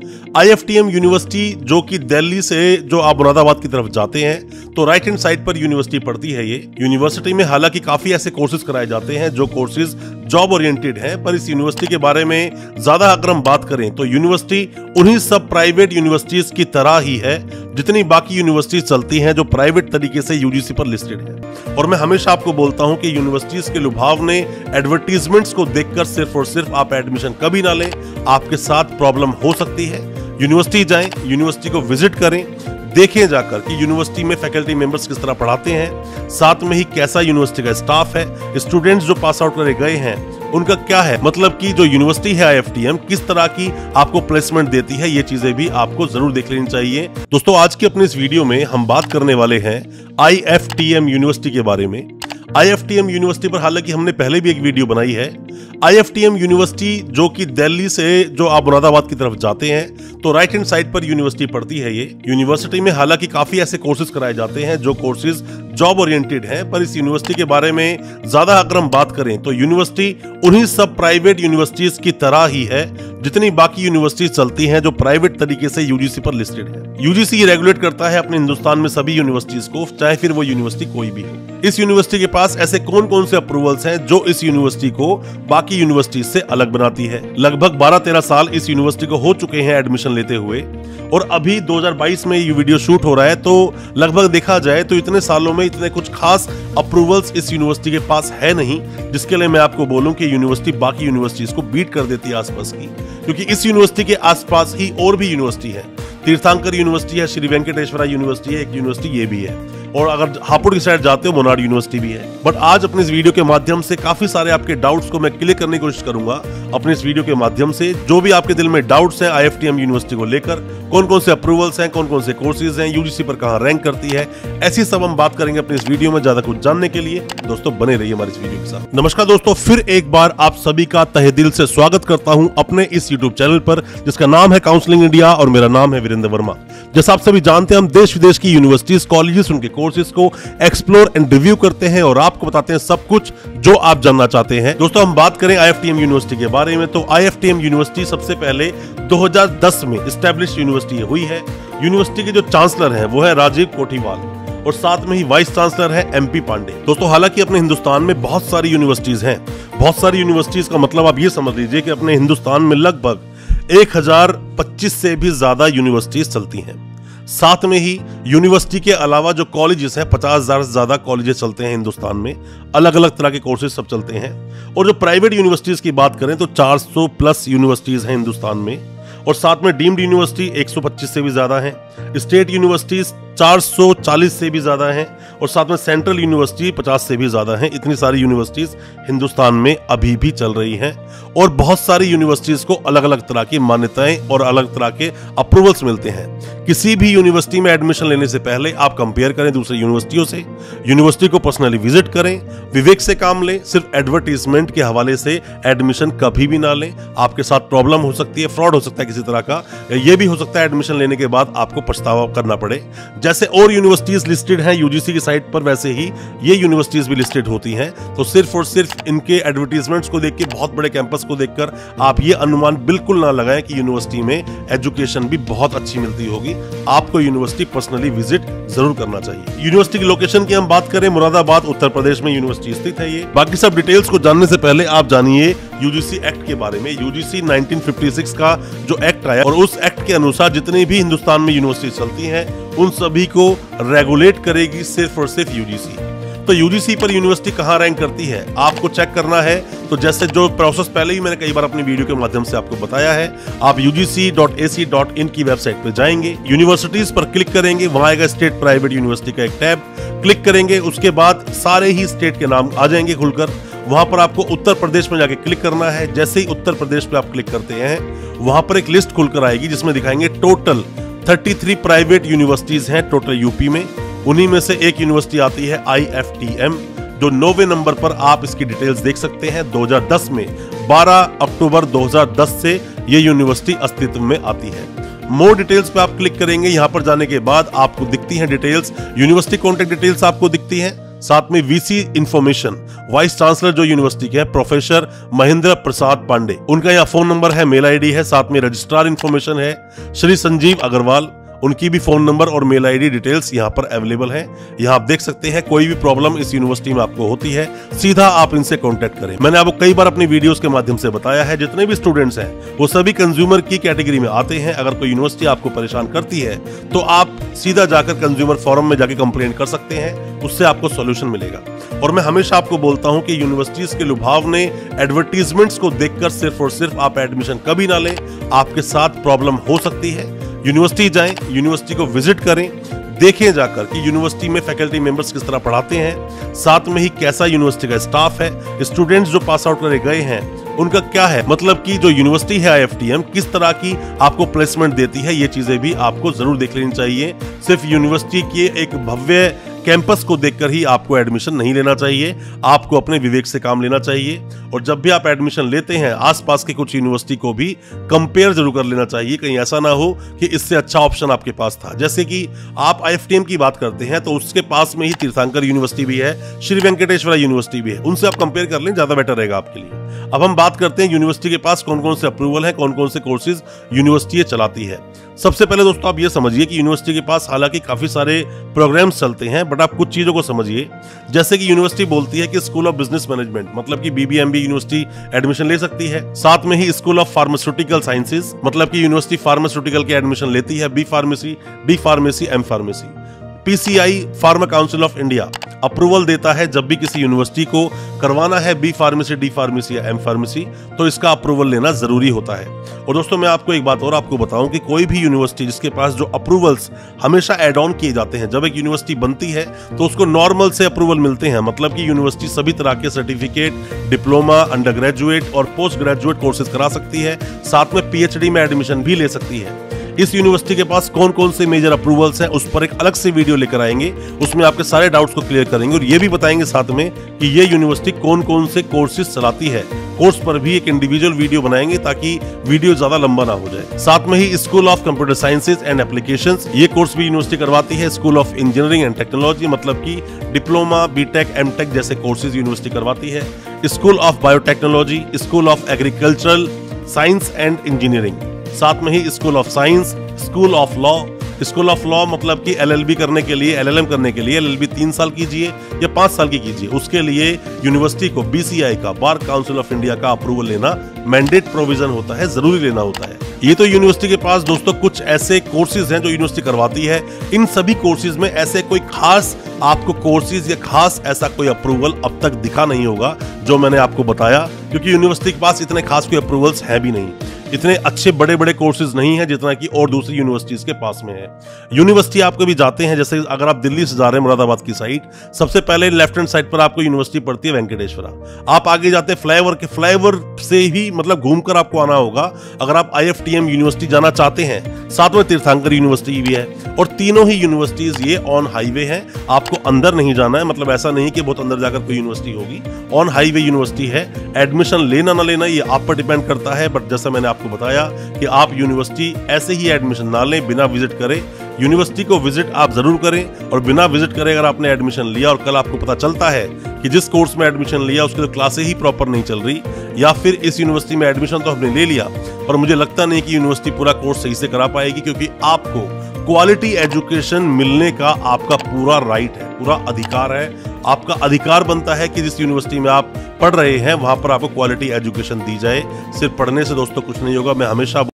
IFTM university जो कि दिल्ली से जो आप मुरादाबाद की तरफ जाते हैं तो राइट हैंड साइड पर यूनिवर्सिटी पड़ती है। ये यूनिवर्सिटी में हालांकि काफी ऐसे कोर्सेज कराए जाते हैं जो कोर्सेज जॉब ओरिएंटेड हैं, पर इस यूनिवर्सिटी के बारे में ज्यादा अगर हम बात करें तो यूनिवर्सिटी उन्हीं सब प्राइवेट यूनिवर्सिटीज की तरह ही है जितनी बाकी यूनिवर्सिटीज चलती हैं जो प्राइवेट तरीके से यूजीसी पर लिस्टेड है। और मैं हमेशा आपको बोलता हूं कि यूनिवर्सिटीज के लुभावने एडवर्टीजमेंट्स को देखकर सिर्फ और सिर्फ आप एडमिशन कभी ना लें, आपके साथ प्रॉब्लम हो सकती है। यूनिवर्सिटी जाएं, यूनिवर्सिटी को विजिट करें, देखें जाकर कि यूनिवर्सिटी में फैकल्टी मेंबर्स किस तरह पढ़ाते हैं, साथ में ही कैसा यूनिवर्सिटी का स्टाफ है, स्टूडेंट्स जो पास आउट करे गए हैं उनका क्या है, मतलब कि जो यूनिवर्सिटी है IFTM किस तरह की आपको प्लेसमेंट देती है, ये चीजें भी आपको जरूर देख लेनी चाहिए। दोस्तों आज की अपने इस वीडियो में हम बात करने वाले हैं IFTM यूनिवर्सिटी के बारे में। IFTM यूनिवर्सिटी पर हालांकि हमने पहले भी एक वीडियो बनाई है। IFTM यूनिवर्सिटी जो कि दिल्ली से जो आप मुरादाबाद की तरफ जाते हैं तो राइट हैंड साइड पर यूनिवर्सिटी पड़ती है। ये यूनिवर्सिटी में हालांकि काफी ऐसे कोर्सेज कराए जाते हैं जो कोर्सेज जॉब ओरिएंटेड हैं, पर इस यूनिवर्सिटी के बारे में ज्यादा अगर हम बात करें तो यूनिवर्सिटी उन्हीं सब प्राइवेट यूनिवर्सिटीज की तरह ही है जितनी बाकी यूनिवर्सिटीज चलती हैं जो प्राइवेट तरीके से यूजीसी पर लिस्टेड है। यूजीसी रेगुलेट करता है अपने हिंदुस्तान में सभी यूनिवर्सिटीज को, चाहे फिर वो यूनिवर्सिटी कोई भी हो। इस यूनिवर्सिटी के पास ऐसे कौन कौन से अप्रूवल्स हैं जो इस यूनिवर्सिटी को बाकी यूनिवर्सिटीज से अलग बनाती है। लगभग 12-13 साल इस यूनिवर्सिटी को हो चुके हैं एडमिशन लेते हुए, और अभी 2022 में ये वीडियो शूट हो रहा है, तो लगभग देखा जाए तो इतने सालों में इतने कुछ खास अप्रूवल्स इस यूनिवर्सिटी के पास है नहीं जिसके लिए मैं आपको बोलूं कि यूनिवर्सिटी बाकी यूनिवर्सिटीज को बीट कर देती है आसपास की, क्योंकि इस यूनिवर्सिटी के आसपास ही और भी यूनिवर्सिटी है। तीर्थंकर यूनिवर्सिटी है, श्री वेंकटेश्वरा यूनिवर्सिटी है, एक यूनिवर्सिटी ये भी है, और अगर हापुड़ की साइड जाते हो मोनाड यूनिवर्सिटी भी है। बट आज अपने इस वीडियो के माध्यम से काफी सारे आपके डाउट्स को मैं क्लियर करने की कोशिश करूंगा। अपने इस वीडियो के माध्यम से जो भी आपके दिल में डाउट्स हैं IFTM यूनिवर्सिटी को लेकर, कौन कौन से अप्रूवल्स हैं, कौन कौन से कोर्सेज हैं, यूजीसी पर कहां रैंक करती है, ऐसी सब हम बात करेंगे अपने इस वीडियो में। ज्यादा कुछ जानने के लिए दोस्तों बने रहिए हमारे इस वीडियो के साथ। नमस्कार दोस्तों, फिर एक बार आप सभी का तहे दिल से स्वागत करता हूं अपने इस यूट्यूब चैनल पर जिसका नाम है काउंसलिंग इंडिया, और मेरा नाम है वीरेंद्र वर्मा। जैसा आप सभी जानते हैं हम देश विदेश की यूनिवर्सिटीज, कॉलेजेस, उनके कोर्सेज को एक्सप्लोर एंड रिव्यू करते हैं और आपको बताते हैं सब कुछ जो आप जानना चाहते हैं। दोस्तों हम बात करें IFTM यूनिवर्सिटी के बारे में तो IFTM यूनिवर्सिटी सबसे पहले 2010 में एस्टैब्लिश यूनिवर्सिटी हुई है। यूनिवर्सिटी के जो चांसलर हैं वो है राजीव कोठीवाल, और साथ में ही वाइस चांसलर है MP पांडे। दोस्तों हालांकि अपने हिंदुस्तान में बहुत सारी यूनिवर्सिटीज हैं, बहुत सारी यूनिवर्सिटीज का मतलब आप ये समझ लीजिए कि अपने हिंदुस्तान में लगभग 1025 से भी ज्यादा यूनिवर्सिटीज चलती हैं। साथ में ही यूनिवर्सिटी के अलावा जो कॉलेजेस हैं 50,000 से ज्यादा कॉलेजेस चलते हैं हिंदुस्तान में, अलग अलग तरह के कोर्सेज सब चलते हैं। और जो प्राइवेट यूनिवर्सिटीज की बात करें तो 400 प्लस यूनिवर्सिटीज हैं हिंदुस्तान में, और साथ में डीम्ड यूनिवर्सिटी 125 से भी ज्यादा हैं, स्टेट यूनिवर्सिटीज 440 से भी ज्यादा हैं, और साथ में सेंट्रल यूनिवर्सिटी 50 से भी ज्यादा हैं। इतनी सारी यूनिवर्सिटीज हिंदुस्तान में अभी भी चल रही हैं, और बहुत सारी यूनिवर्सिटीज को अलग अलग तरह की मान्यताएं और अलग तरह के अप्रूवल्स मिलते हैं। किसी भी यूनिवर्सिटी में एडमिशन लेने से पहले आप कंपेयर करें दूसरी यूनिवर्सिटियों से, यूनिवर्सिटी को पर्सनली विजिट करें, विवेक से काम लें। सिर्फ एडवर्टीजमेंट के हवाले से एडमिशन कभी भी ना लें, आपके साथ प्रॉब्लम हो सकती है, फ्रॉड हो सकता है किसी तरह का, यह भी हो सकता है एडमिशन लेने के बाद आपको पछतावा करना पड़े। जैसे और यूनिवर्सिटीज लिस्टेड हैं यूजीसी की साइट पर, वैसे ही ये यूनिवर्सिटीज भी लिस्टेड होती हैं। तो सिर्फ और सिर्फ इनके एडवर्टीजमेंट्स को देख के, बहुत बड़े कैंपस को देखकर आप ये अनुमान बिल्कुल ना लगाएं कि यूनिवर्सिटी में एजुकेशन भी बहुत अच्छी मिलती होगी। आपको यूनिवर्सिटी पर्सनली विजिट जरूर करना चाहिए। यूनिवर्सिटी की लोकेशन की हम बात करें, मुरादाबाद उत्तर प्रदेश में यूनिवर्सिटी स्थित है ये। बाकी सब डिटेल्स को जानने से पहले आप जानिए यूजीसी एक्ट के बारे में। यूजीसी 1956 का जो एक्ट आया, और उस एक्ट के अनुसार जितनी भी हिंदुस्तान में यूनिवर्सिटी चलती हैं उन सभी को रेगुलेट करेगी सिर्फ और सिर्फ यूजीसी। तो यूजीसी पर यूनिवर्सिटी कहां रैंक करती है आपको चेक करना है। तो जैसे जो प्रोसेस पहले ही मैंने कई बार अपनी वीडियो के माध्यम से आपको बताया है, आप ugc.ac.in की वेबसाइट पे जाएंगे, यूनिवर्सिटीज पर क्लिक करेंगे, वहां आएगा स्टेट प्राइवेट यूनिवर्सिटी का एक टैब, क्लिक करेंगे, उसके बाद सारे ही स्टेट के नाम आ जाएंगे खुलकर। वहां पर आपको उत्तर प्रदेश में जाके क्लिक करना है। जैसे ही उत्तर प्रदेश पे आप क्लिक करते हैं वहां पर एक लिस्ट खुलकर आएगी जिसमें दिखाएंगे टोटल 33 प्राइवेट यूनिवर्सिटीज हैं टोटल यूपी में। उन्हीं में से एक यूनिवर्सिटी आती है IFTM, जो 9वें नंबर पर आप इसकी डिटेल्स देख सकते हैं। 2010 में 12 अक्टूबर 2010 से ये यूनिवर्सिटी अस्तित्व में आती है। मोर डिटेल्स पे आप क्लिक करेंगे। यहां पर जाने के बाद आपको दिखती हैं डिटेल्स, यूनिवर्सिटी कॉन्टैक्ट डिटेल्स आपको दिखती हैं। साथ में वीसी इंफॉर्मेशन, वाइस चांसलर जो यूनिवर्सिटी के हैं प्रोफेसर महेंद्र प्रसाद पांडे, उनका यहाँ फोन नंबर है, मेल आईडी है। साथ में रजिस्ट्रार इंफॉर्मेशन है श्री संजीव अग्रवाल, उनकी भी फोन नंबर और मेल आईडी डिटेल्स यहाँ पर अवेलेबल है। यहाँ आप देख सकते हैं कोई भी प्रॉब्लम इस यूनिवर्सिटी में आपको होती है सीधा आप इनसे कांटेक्ट करें। मैंने आपको कई बार अपनी वीडियोस के माध्यम से बताया है जितने भी स्टूडेंट्स हैं वो सभी कंज्यूमर की कैटेगरी में आते हैं। अगर कोई यूनिवर्सिटी आपको परेशान करती है तो आप सीधा जाकर कंज्यूमर फोरम में जाके कंप्लेंट कर सकते हैं, उससे आपको सोल्यूशन मिलेगा। और मैं हमेशा आपको बोलता हूं कि यूनिवर्सिटीज के लुभावने एडवर्टीजमेंट्स को देखकर सिर्फ और सिर्फ आप एडमिशन कभी ना लें, आपके साथ प्रॉब्लम हो सकती है। यूनिवर्सिटी जाएं, यूनिवर्सिटी को विजिट करें, देखें जाकर कि यूनिवर्सिटी में फैकल्टी मेंबर्स किस तरह पढ़ाते हैं, साथ में ही कैसा यूनिवर्सिटी का स्टाफ है, स्टूडेंट्स जो पास आउट करे गए हैं उनका क्या है, मतलब कि जो यूनिवर्सिटी है IFTM किस तरह की आपको प्लेसमेंट देती है, ये चीजें भी आपको जरूर देख लेनी चाहिए। सिर्फ यूनिवर्सिटी के एक भव्य कैंपस को देखकर ही आपको एडमिशन नहीं लेना चाहिए, आपको अपने विवेक से काम लेना चाहिए। और जब भी आप एडमिशन लेते हैं आसपास के कुछ यूनिवर्सिटी को भी कंपेयर जरूर कर लेना चाहिए, कहीं ऐसा ना हो कि इससे अच्छा ऑप्शन आपके पास था। जैसे कि आप IFTM की बात करते हैं तो उसके पास में ही तीर्थंकर यूनिवर्सिटी भी है, श्री वेंकटेश्वरा यूनिवर्सिटी भी है, उनसे आप कंपेयर कर लें, ज्यादा बेटर रहेगा आपके लिए। अब हम बात करते हैं यूनिवर्सिटी के पास कौन कौन से अप्रूवल है, कौन कौन से कोर्सेज यूनिवर्सिटी चलाती है। सबसे पहले दोस्तों आप ये समझिए कि यूनिवर्सिटी के पास हालांकि काफी सारे प्रोग्राम्स चलते हैं, बट आप कुछ चीजों को समझिए। जैसे कि यूनिवर्सिटी बोलती है कि स्कूल ऑफ बिजनेस मैनेजमेंट मतलब कि BBMB यूनिवर्सिटी एडमिशन ले सकती है। साथ में ही स्कूल ऑफ फार्मास्यूटिकल साइंसेज मतलब कि यूनिवर्सिटी फार्मास्यूटिकल के एडमिशन लेती है, B pharmacy, D pharmacy, M pharmacy. PCI pharma council of India approval देता है जब भी किसी यूनिवर्सिटी को करवाना है B फार्मेसी, D फार्मेसी या M फार्मेसी, तो इसका अप्रूवल लेना जरूरी होता है। और दोस्तों मैं आपको एक बात और आपको बताऊं कि कोई भी यूनिवर्सिटी जिसके पास जो अप्रूवल्स हमेशा एड ऑन किए जाते हैं, जब एक यूनिवर्सिटी बनती है तो उसको नॉर्मल से अप्रूवल मिलते हैं, मतलब कि यूनिवर्सिटी सभी तरह के सर्टिफिकेट, डिप्लोमा, अंडर ग्रेजुएट और पोस्ट ग्रेजुएट कोर्सेज करा सकती है, साथ में PhD में एडमिशन भी ले सकती है। इस यूनिवर्सिटी के पास कौन कौन से मेजर अप्रूवल्स हैं उस पर एक अलग से वीडियो लेकर आएंगे, उसमें आपके सारे डाउट्स को क्लियर करेंगे और ये भी बताएंगे साथ में कि ये यूनिवर्सिटी कौन कौन से कोर्सेज चलाती है। कोर्स पर भी एक इंडिविजुअल वीडियो बनाएंगे ताकि वीडियो ज्यादा लंबा ना हो जाए। साथ में ही school of computer sciences and applications, ये कोर्स भी यूनिवर्सिटी करवाती है। School of engineering and technology मतलब कि डिप्लोमा, B.Tech, M.Tech जैसे कोर्सेज यूनिवर्सिटी करवाती है। School of biotechnology, school of agricultural science and engineering, साथ में ही school of science, school of law. School of law मतलब कि LLB करने के लिए, LLM करने के लिए LLB 3 साल कीजिए या 5 साल की कीजिए, उसके लिए यूनिवर्सिटी को BCI का, बार काउंसिल ऑफ इंडिया का अप्रूवल लेना मैंडेट प्रोविजन होता है, जरूरी लेना होता है। ये तो यूनिवर्सिटी के पास दोस्तों कुछ ऐसे कोर्सेज हैं जो यूनिवर्सिटी करवाती है। इन सभी कोर्सेज में ऐसे कोई खास आपको कोर्सेज या खास ऐसा कोई अप्रूवल अब तक दिखा नहीं होगा जो मैंने आपको बताया, क्योंकि यूनिवर्सिटी के पास इतने खास कोई अप्रूवल्स हैं भी नहीं, इतने अच्छे बड़े बड़े कोर्सेज नहीं है जितना कि और दूसरी यूनिवर्सिटीज के पास में है। यूनिवर्सिटी आप कभी जाते हैं, जैसे अगर आप दिल्ली से जा रहे हैं मुरादाबाद की साइड, सबसे पहले लेफ्ट हैंड साइड पर आपको यूनिवर्सिटी पड़ती है वेंकटेश्वरा। आप आगे जाते हैं फ्लाईओवर से ही मतलब घूमकर आपको आना होगा अगर आप IFTM यूनिवर्सिटी जाना चाहते हैं। साथ में तीर्थंकर यूनिवर्सिटी भी है और तीनों ही यूनिवर्सिटीज ये ऑन हाईवे है, आपको अंदर नहीं जाना है, मतलब ऐसा नहीं कि बहुत अंदर जाकर कोई यूनिवर्सिटी होगी, ऑन हाईवे यूनिवर्सिटी है। एडमिशन लेना ना लेना ये आप पर डिपेंड करता है, बट जैसा मैंने आपको बताया कि आप यूनिवर्सिटी ऐसे ही एडमिशन ना लें बिना विजिट करें। यूनिवर्सिटी को विजिट आप जरूर करें और बिना विजिट करें अगर आपने एडमिशन लिया और कल आपको पता चलता है कि जिस कोर्स में एडमिशन लिया उसकी तो क्लासें ही प्रॉपर नहीं चल रही, या फिर इस यूनिवर्सिटी में एडमिशन तो हमने ले लिया पर मुझे लगता नहीं कि यूनिवर्सिटी पूरा कोर्स सही से करा पाएगी, क्योंकि आपको क्वालिटी एजुकेशन मिलने का आपका पूरा राइट है, पूरा अधिकार है। आपका अधिकार बनता है कि जिस यूनिवर्सिटी में आप पढ़ रहे हैं वहां पर आपको क्वालिटी एजुकेशन दी जाए। सिर्फ पढ़ने से दोस्तों कुछ नहीं होगा। मैं हमेशा